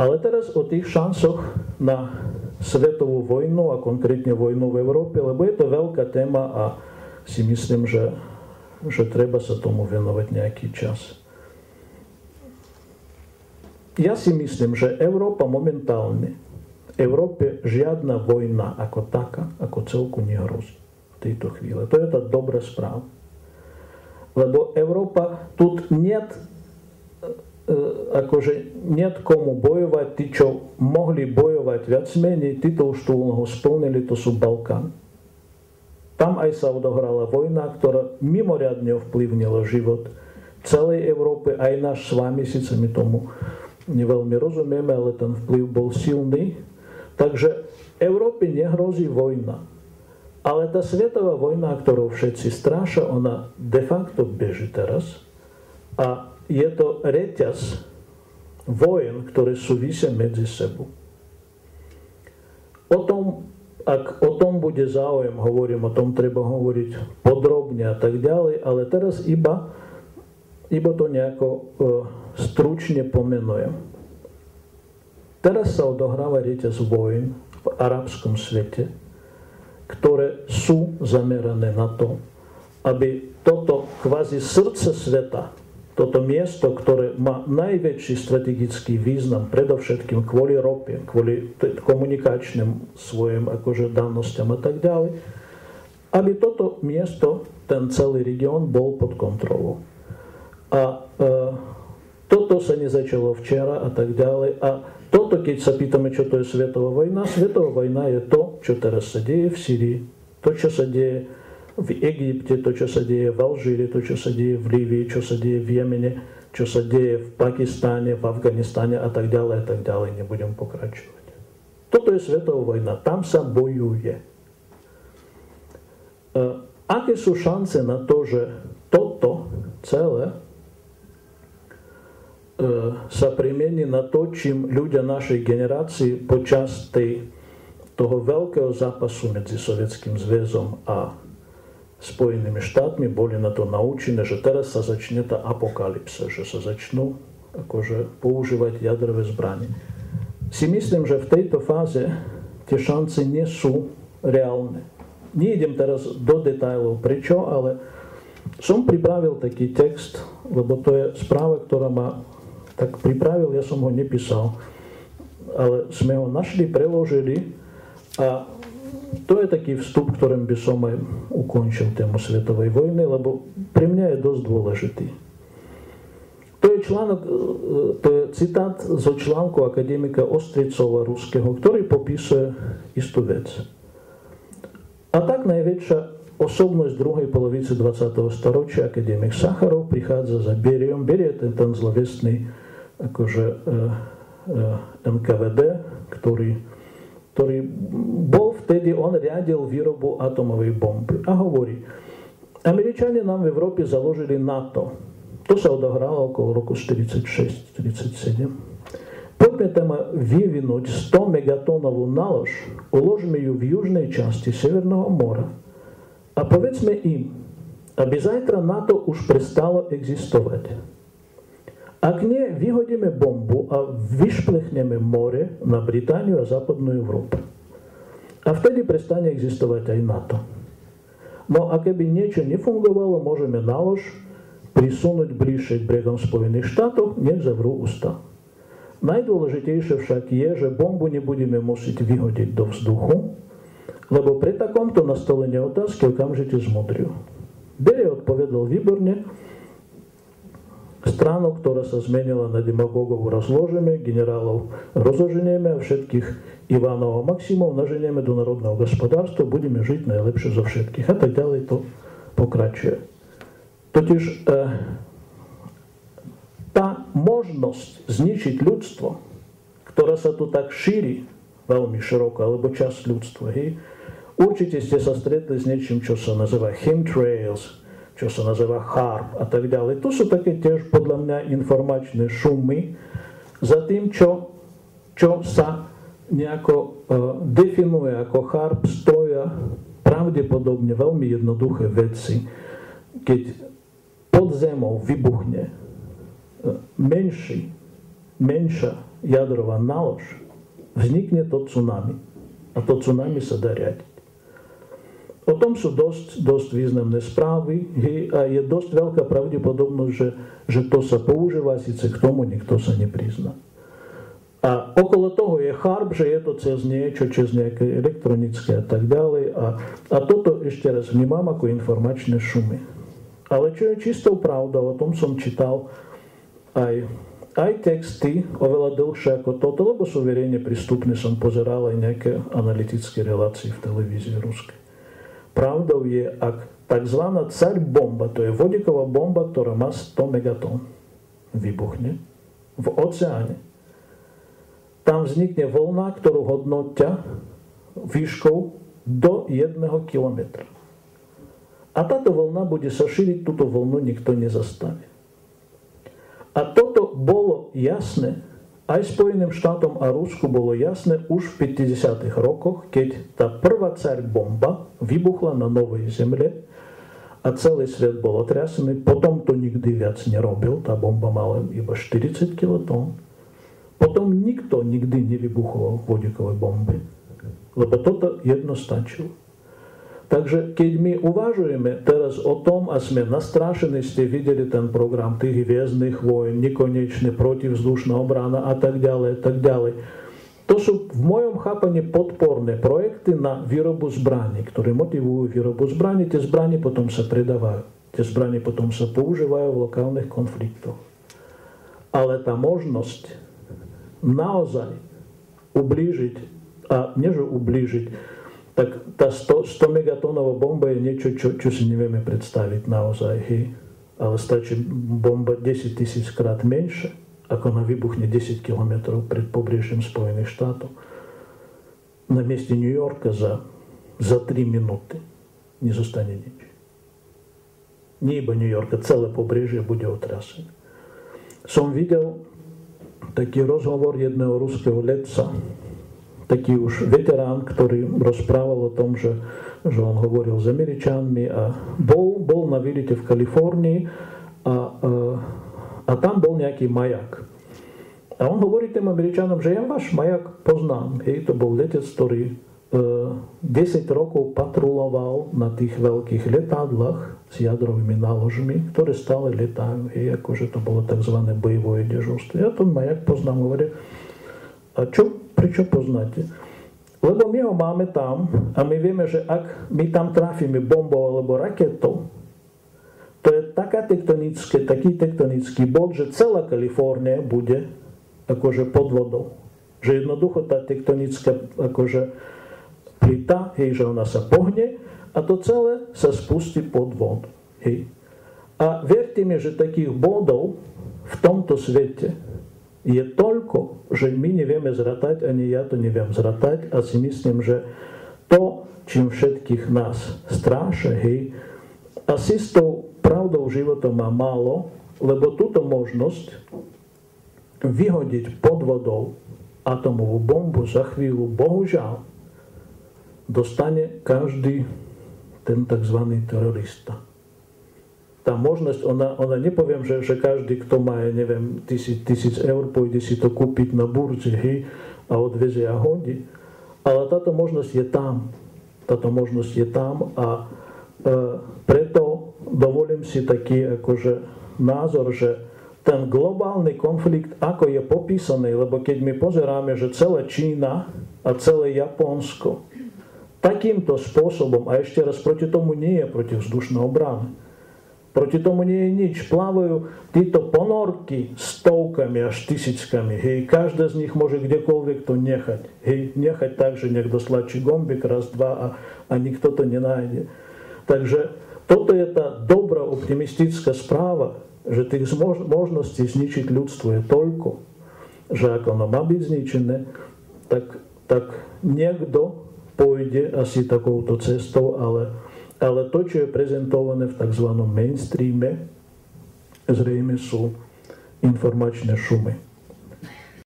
Ale teraz o tých šancoch na svetovú vojnu a konkrétne vojnu v Európe, lebo je to veľká téma a si myslím, že treba sa tomu venovať nejaký čas. Ja si myslím, že Európa momentálne, Európe žiadna vojna ako taká, ako celku nehrozí v tejto chvíli. To je tá dobrá správa. Lebo Európa, tu niet komu bojovať, tí, čo mohli bojovať viac menej, tí to už tú úlohu splnili, to sú Balkán. Tam aj sa odohrala vojna, ktorá mimoriadne ovplyvnila život celej Európy, aj náš s vami, síce my tomu neveľmi rozumieme, ale ten vplyv bol silný. Takže Európe nehrozí vojna. Ale tá svetová vojna, ktorou všetci strášia, ona de facto beží teraz. A je to reťaz vojen, ktoré súvisia medzi sebou. Ak o tom bude záujem, hovorím, o tom treba hovoriť podrobne a tak ďalej, ale teraz iba to nejako stručne pomenujem. Teraz sa odohráva reťaz vojen v arabskom svete, ktoré sú zamerané na to, aby toto kvázi srdce sveta, toto miesto, ktoré má najväčší strategický význam, predovšetkým kvôli rope, kvôli komunikačným svojim danostiam a tak ďalej, aby toto miesto, ten celý región bol pod kontrolou. A toto sa nezačalo včera a tak ďalej. A toto, keď sa pýtame, čo to je svetová vojna je to, čo teraz sa deje v Sýrii, to, čo sa deje v Egypte, to, čo sa deje v Alžírii, to, čo sa deje v Líbii, čo sa deje v Jemene, čo sa deje v Pakistáne, v Afganistane a tak ďalej, nebudem pokračovať. Toto je svetová vojna, tam sa bojuje. Aké sú šance na to, že toto celé sa premení na to, čím ľudia našej generácii počas toho veľkého zápasu medzi Sovietským zväzom a Spojenými štátmi boli na to naučené, že teraz sa začne tá apokalypsa, že sa začnú používať jadrové zbranie. Si myslím, že v tejto fáze tie šance nie sú reálne. Neidem teraz do detailov prečo, ale som pripravil taký text, lebo to je správa, ktorá ma tak pripravil, ja som ho nepísal, ale sme ho našli, preložili a to je taký vstup, ktorým by som aj ukončil tému svetovej vojny, lebo pre mňa je dosť dôležitý. To je citát zo článku akademika Ostricova ruského, ktorý popisuje istú vec. A tak najväčšia osobnosť druhej polovice 20. storočia, akademik Sacharov, prichádza za Beriom. Berie ten zlovestný NKVD, ktorý bol vtedy, on riadil výrobu atomovej bomby a hovorí, Američania nám v Európe založili NATO. To sa odohralo okolo roku 46-47. Poďme tam vyvinúť 100 megatónovú nálož, uložme ju v južnej časti Severného mora a povedzme im, aby zajtra NATO už prestalo existovať. Ak nie, vyhodíme bombu a vyšplechneme more na Britániu a západnú Európu. A vtedy prestane existovať aj NATO. No a keby niečo nefungovalo, môžeme nálož prisunúť bližšie k brehom Spojených štátov, nech zavrú ústa. Najdôležitejšie však je, že bombu nebudeme musieť vyhodiť do vzduchu, lebo pri takomto nastolení otázky okamžite zmudriu. Beria odpovedal výborne, stranu, ktorá sa zmenila na demagógov, rozložíme, generálov rozoženieme a všetkých Ivanov a Maximov naženieme do národného hospodárstva, budeme žiť najlepšie zo všetkých. A tak ďalej to pokračuje. Totiž tá možnosť zničiť ľudstvo, ktorá sa tu tak šíri veľmi široko, alebo časť ľudstva, určite ste sa stretli s niečím, čo sa nazýva chemtrails, čo sa nazýva HAARP a tak ďalej. To sú také tiež podľa mňa informačné šumy za tým, čo sa nejako definuje ako HAARP, stoja pravdepodobne veľmi jednoduché veci. Keď pod zemou vybuchne menšia jadrová nálož, vznikne to tsunami. A to tsunami sa dá riadiť. O tom sú dosť významné správy a je dosť veľká pravdepodobnosť, že to sa používa, síce k tomu nikto sa neprizná. A okolo toho je charb, že je to cez niečo, cez nejaké elektronické a tak ďalej. A toto ešte raz vnímam ako informačné šumy. Ale čo je čistou pravdou, o tom som čítal aj texty oveľa dlhšie ako toto, lebo sú verejne prístupné, som pozeral aj nejaké analytické relácie v televízii ruskej. Pravdou je, ak tzv. Caľ bomba, to je vodíková bomba, ktorá má 100 megatón, vybuchne v oceáne. Tam vznikne vlna, ktorú hodnotia výškou do 1 kilometra. A táto vlna bude sa šíriť, túto vlnu nikto nezastaví. A toto bolo jasné, aj Spojeným štátom a Rusku bolo jasné už v 50. rokoch, keď tá prvá Caľ bomba vybuchla na Novej Zemle a celý svet bol otriasený. Potom to nikdy viac nerobil, tá bomba mala iba 40 kilotón. Potom nikto nikdy nevybuchoval vodíkové bomby, lebo toto jedno stačilo. Takže keď my uvažujeme teraz o tom a sme nastrášení, ste videli ten program tých hviezdnych vojen, nekonečne protivzdušná obrana a tak ďalej. To sú v mojom chápaní podporné projekty na výrobu zbraní, ktoré motivujú výrobu zbraní. Tie zbraní potom sa predávajú. Tie zbraní potom sa používajú v lokálnych konfliktoch. Ale tá možnosť naozaj ublížiť, a nie že ublížiť, tak tá 100 megatónová bomba je niečo, čo si nevieme predstaviť naozaj. Ale stačí bomba 10 000 krát menšia, ako ona vybuchne 10 km pred pobrežím Spojených štátov. Na mieste New Yorka za 3 minúty nezostane nič. Nie iba New Yorka, celé pobrežie bude otrasené. Som videl taký rozhovor jedného ruského letca, taký už veterán, ktorý rozprával o tom, že on hovoril s Američanmi a bol na výlete v Kalifornii a tam bol nejaký majak. A on hovorí tým Američanom, že ja váš majak poznám. To bol letec, ktorý 10 rokov patruloval na tých veľkých letadlách s jadrovými náložmi, ktoré stále letajú. Akože to bolo tzv. Bojové dežurstvo. Ja ten majak poznám, hovorí. A prečo poznáte? Lebo my ho máme tam a my vieme, že ak my tam trafíme bombou alebo raketou, to je taký tektonický bod, že celá Kalifornia bude akože pod vodou. Že jednoducho tá tektonická akože plita, že ona sa pohne a to celé sa spustí pod vodu. A verte mi, že takých bodov v tomto svete je toľko, že my nevieme zratať, ani ja to neviem zratať a si myslím, že to, čím všetkých nás stráša, asi s tou pravdou života má málo, lebo túto možnosť vyhodiť pod vodou atomovú bombu za chvíľu, bohužiaľ, dostane každý ten tzv. Terorista. Tá možnosť, ona nepoviem, že každý, kto má, neviem, 1000 eur, pôjde si to kúpiť na burzi a odvezie a hodí. Ale táto možnosť je tam. Táto možnosť je tam a preto dovolím si taký akože názor, že ten globálny konflikt, ako je popísaný, lebo keď my pozeráme, že celá Čína a celé Japonsko takýmto spôsobom, a ešte raz proti tomu nie je protivzdušná obrana, proti tomu nie je nič. Plávajú títo ponorky stovkami až tisíckami. Každá z nich môže kdekoľvek to nechať. Nechať tak, že niekto stlačí gombík raz, dva a nikto to nenájde. Takže toto je tá dobrá optimistická správa, že tých možností zničiť ľudstvo je toľko, že ak ono má byť zničené, tak niekto pôjde asi takouto cestou, ale to, čo je prezentované v tzv. Mainstreame, zrejme sú informačné šumy.